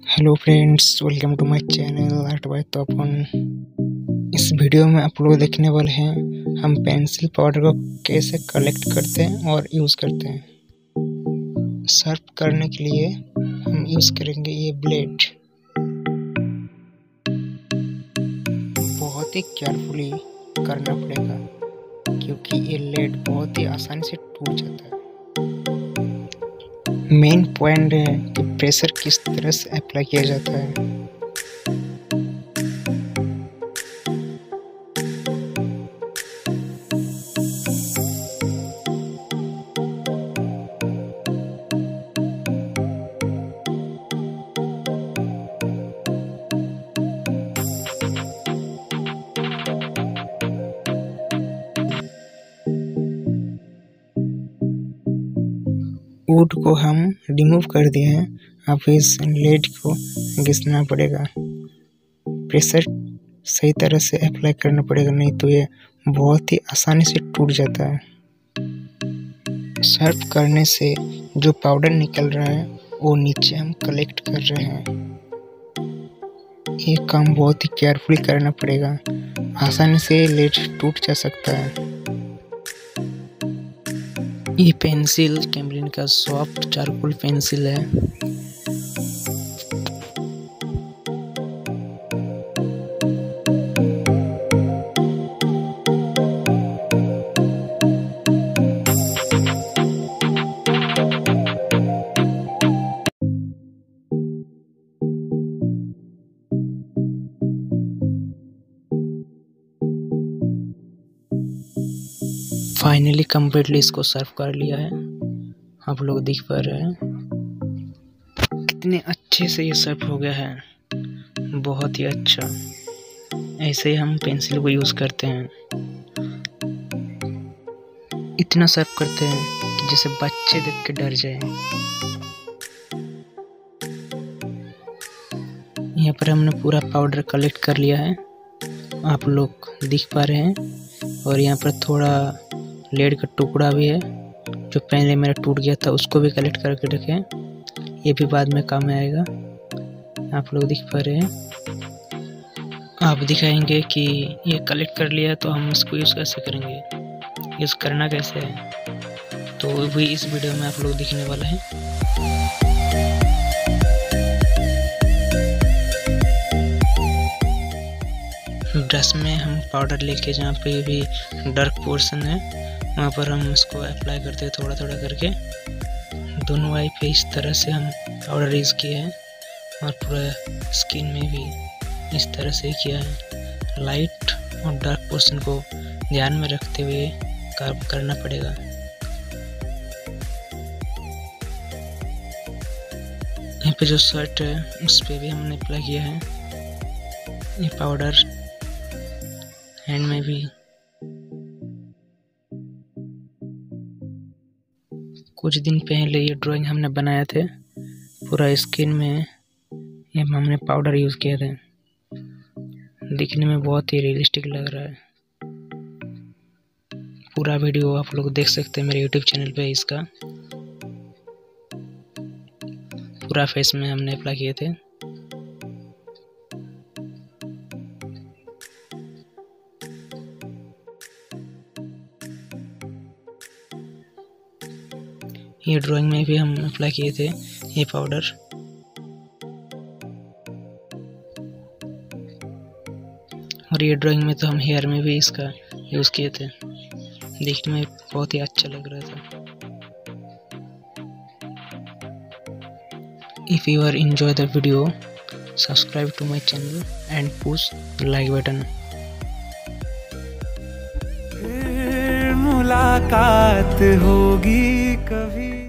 Hello friends, welcome to my channel art by Tapan. इस video में आप लोग देखने वाले हैं हम पेंसिल पाउडर को कैसे कलेक्ट करते हैं और यूज़ करते हैं। सर्फ करने के लिए हम यूज़ करेंगे ये ब्लेड। बहुत ही केयरफुली करना पड़ेगा क्योंकि ये लेड बहुत ही आसानी से टूट जाता है। मेन पॉइंट है कि प्रेशर किस तरह से अप्लाई किया जाता है। वुड को हम रिमूव कर दिए हैं, अब इस लेड को घिसना पड़ेगा। प्रेशर सही तरह से अप्लाई करना पड़ेगा, नहीं तो ये बहुत ही आसानी से टूट जाता है। सर्फ करने से जो पाउडर निकल रहा है वो नीचे हम कलेक्ट कर रहे हैं। ये काम बहुत ही केयरफुली करना पड़ेगा, आसानी से लेड टूट जा सकता है। ये पेंसिल कैमलिन का सॉफ्ट चारकोल पेंसिल है। फाइनली कंप्लीटली इसको सर्व कर लिया है। आप लोग देख पा रहे हैं कितने अच्छे से ये सर्व हो गया है, बहुत ही अच्छा। ऐसे ही हम पेंसिल को यूज़ करते हैं, इतना सर्व करते हैं कि जैसे बच्चे देख के डर जाए। यहाँ पर हमने पूरा पाउडर कलेक्ट कर लिया है, आप लोग देख पा रहे हैं। और यहाँ पर थोड़ा लेड का टुकड़ा भी है जो पहले मेरा टूट गया था, उसको भी कलेक्ट करके रखें, ये भी बाद में काम में आएगा। आप लोग देख पा रहे हैं। आप दिखाएंगे कि ये कलेक्ट कर लिया तो हम इसको यूज़ कैसे करेंगे, यूज़ करना कैसे है, तो भी इस वीडियो में आप लोग दिखने वाला है। ब्रश में हम पाउडर लेके जहाँ पे भी डार्क पोर्शन है वहाँ पर हम इसको अप्लाई करते हैं थोड़ा थोड़ा करके। दोनों आई पे इस तरह से हम पाउडर यूज़ किया है और पूरा स्किन में भी इस तरह से किया है। लाइट और डार्क पोर्शन को ध्यान में रखते हुए काम करना पड़ेगा। यहाँ पे जो शर्ट है उस पर भी हमने अप्लाई किया है ये पाउडर, हैंड में भी। कुछ दिन पहले ये ड्राइंग हमने बनाया थे, पूरा स्किन में ये हमने पाउडर यूज़ किया था। दिखने में बहुत ही रियलिस्टिक लग रहा है। पूरा वीडियो आप लोग देख सकते हैं मेरे यूट्यूब चैनल पे। इसका पूरा फेस में हमने अप्लाई किए थे। ये ड्राइंग में भी हम अप्लाई किए थे ये पाउडर। और ये ड्राइंग में तो हम हेयर में भी इसका यूज़ किए थे, देखने में बहुत ही अच्छा लग रहा था। If you are enjoy the video, subscribe to my channel and push the like button. मुलाकात होगी कभी।